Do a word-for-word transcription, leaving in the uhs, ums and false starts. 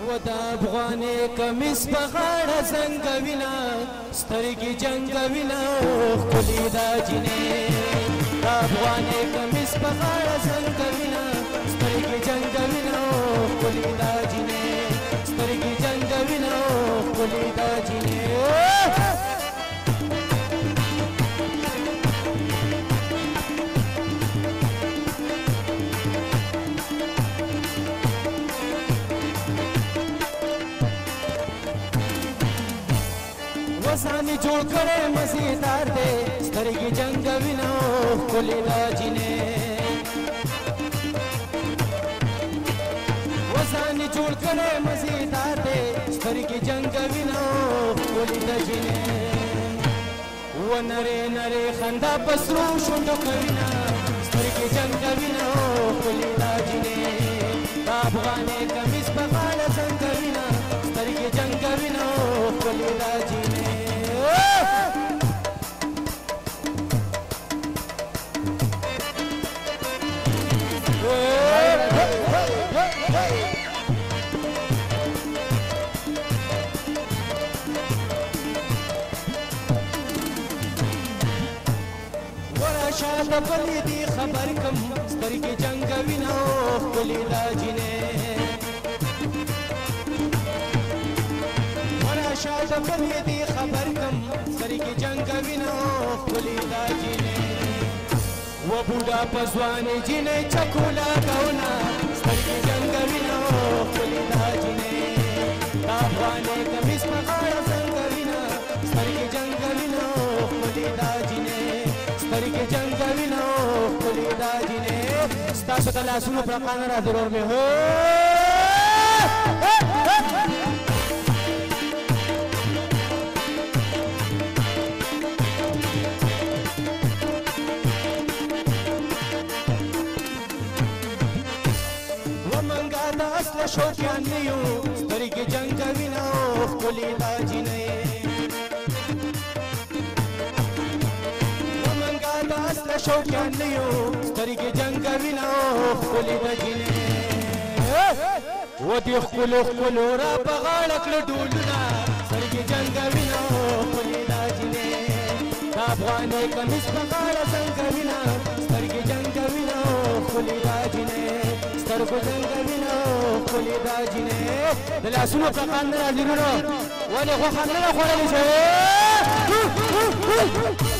و د افغانې کمیس په غاړه زنګوینه سترګې جنګوینه ښکلې دا جینې د افغانې کمیس په غاړه زنګوینه سترګې جنګوینه ښکلې دا جینې سترګې جنګوینه ښکلې دا جینې وسانی جوړ کړې مزیدار دې سترګې جنګوینه ښکلې دا جینې وسانی جوړ کړې مزیدار دې سترګې جنګوینه ښکلې دا جینې و نرې نرې خندا په سرو شونډو کوینه سترګې جنګوینه ښکلې دا جینې د افغانې کمیس په غاړه زنګوینه سترګې جنګوینه ښکلې دا جینې شاته بلې دي خبر کم سترګې جنګوینه ښکلې دا جینې ورا شاته بلې دي خبر کم سترګې جنګوینه ښکلې دا جینې و بوډا په ځوانې جینۍ چکوله کوونه سترګې جنګوینه ښکلې دا جینې د افغانې کمیس په غاړه زنګوینه سترګې جنګوینه ښکلې دا جینې سترګې جنګوینه ښکلې دا جینې ستاسو د لاسونو پړقانه را ضرور مې هو ومنګه د اصله شوقیان نه یو سترګې جنګوینه ښکلې دا جینې اصله شوقیان نه یو سترګې جنګوینه ښکلې دا جینې و دې ښکلو ښکلو را په غاړه کړه ډولونه سترګې جنګوینه ښکلې دا جینې د افغانې کمیس په غاړه زنګوینه سترګې جنګوینه ښکلې دا جینې سترګو جنګوینه ښکلې دا جینې د لاسونو پړقان نه راځي وروڼو ولې غوښه نه ده خوړلې شوې